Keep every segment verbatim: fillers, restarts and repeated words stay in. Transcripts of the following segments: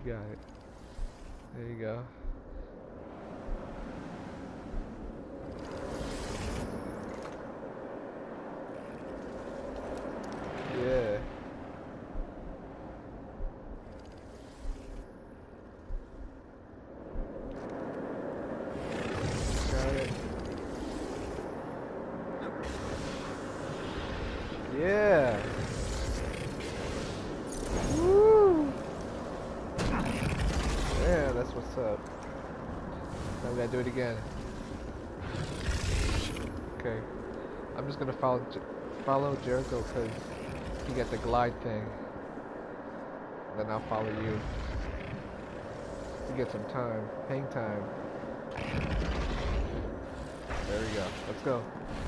got it. There you go. Yeah. Got it. Yeah. Woo. Yeah, that's what's up. Now we gotta do it again. Okay. I'm just gonna follow Jer follow Jericho because he got the glide thing. Then I'll follow you. You get some time, hang time. There we go. Let's go.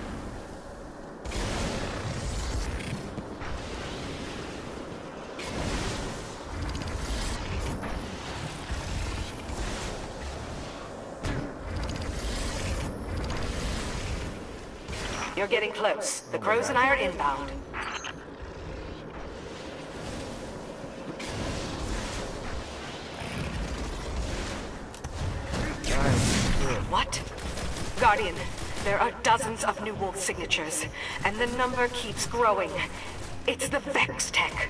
You're getting close. The crows and I are inbound. What? Guardian, there are dozens of new wolf signatures, and the number keeps growing. It's the Vex tech.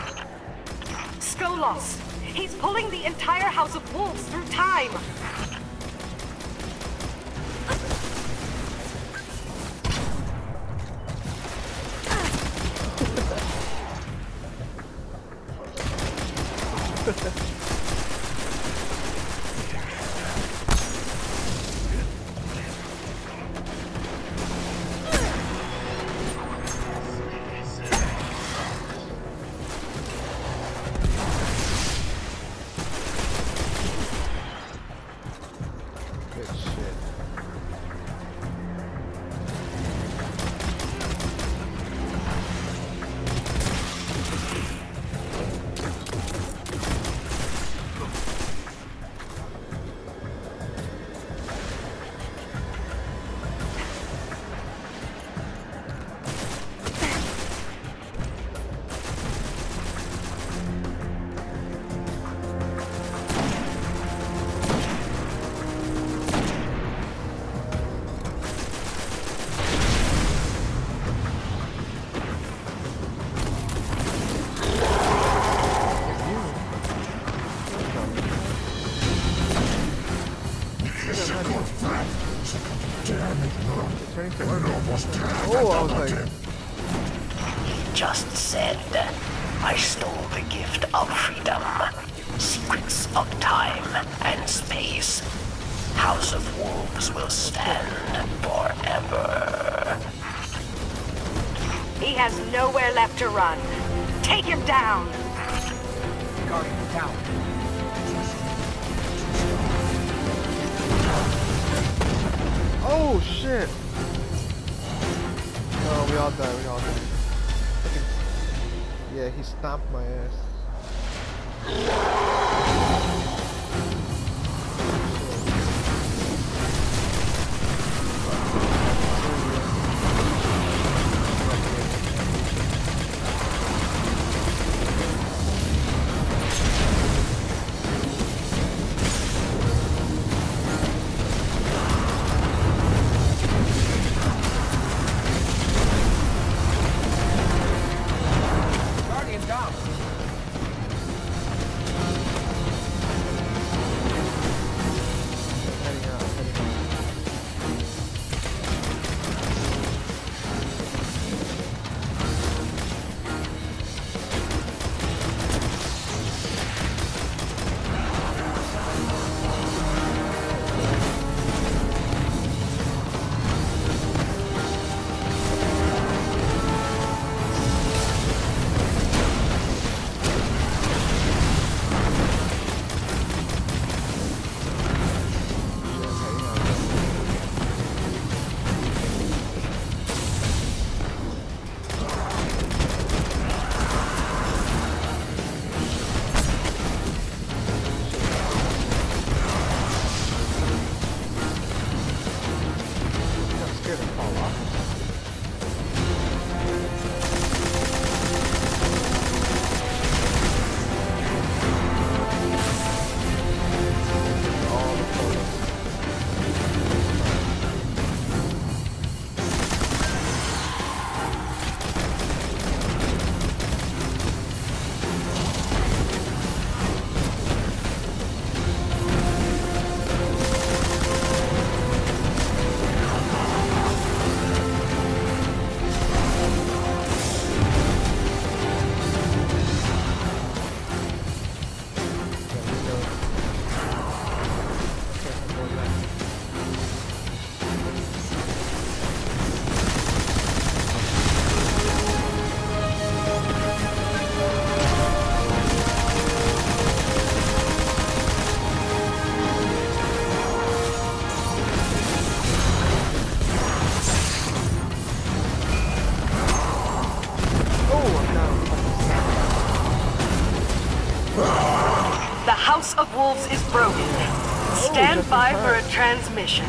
Skolos! He's pulling the entire House of Wolves through time! Oh, I was like... He just said, I stole the gift of freedom, secrets of time and space. House of Wolves will stand forever. He has nowhere left to run. Take him down! Guardian down. Oh shit! Oh, we all died, we all died. Yeah, he stomped my ass. House of Wolves is broken. Stand just in by for a time. transmission.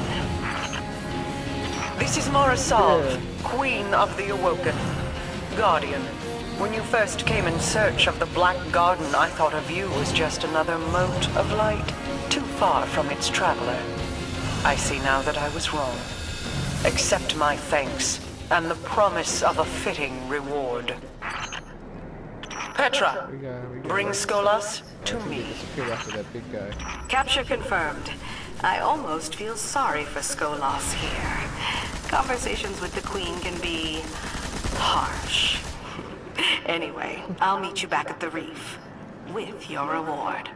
This is Mara Salv, Yeah. Queen of the Awoken. Guardian, when you first came in search of the Black Garden, I thought of you as just another mote of light, too far from its traveler. I see now that I was wrong. Accept my thanks, and the promise of a fitting reward. Petra, We got, we got bring Skolas to me. disappeared after that big guy. Capture confirmed. I almost feel sorry for Skolas here. Conversations with the Queen can be harsh. Anyway, I'll meet you back at the reef with your reward.